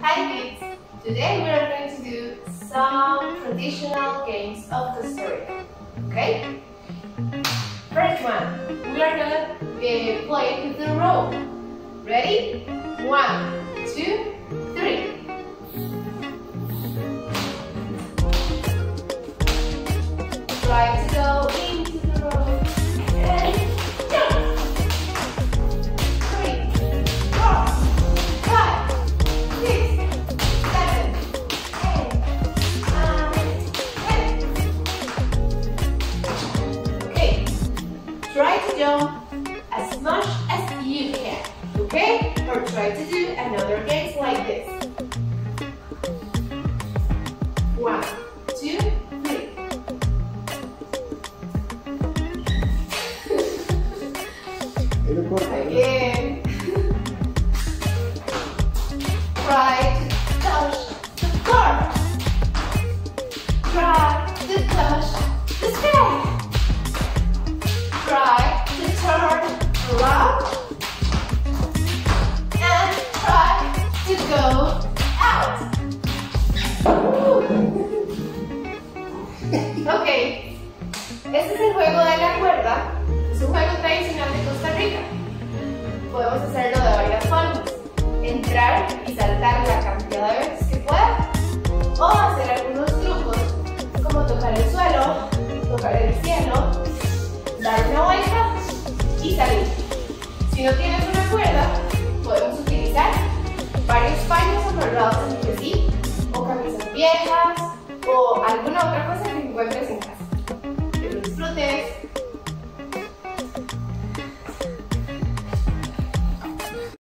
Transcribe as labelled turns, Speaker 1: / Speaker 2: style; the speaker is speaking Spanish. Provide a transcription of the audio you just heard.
Speaker 1: Hi kids! Today we are going to do some traditional games of Costa Rica. Okay? First one, we are gonna play with the rope. Ready? 1, 2, 3. Try to go into the rope and jump. 3, 4, 5, 6, 7, 8, 9, 10. Okay, try to jump as much as you can, okay? Or try to do another game like this. 1, 2, 3. Again. Try to touch the floor. Try to touch the sky. Try to turn around. And try to go out. Ok, este es el juego de la cuerda. Es un juego tradicional de Costa Rica. Podemos hacerlo de varias formas. Entrar y saltar la cantidad de veces que pueda. O hacer algunos trucos como tocar el suelo, tocar el cielo, dar una vuelta y salir. Si no tienes una cuerda,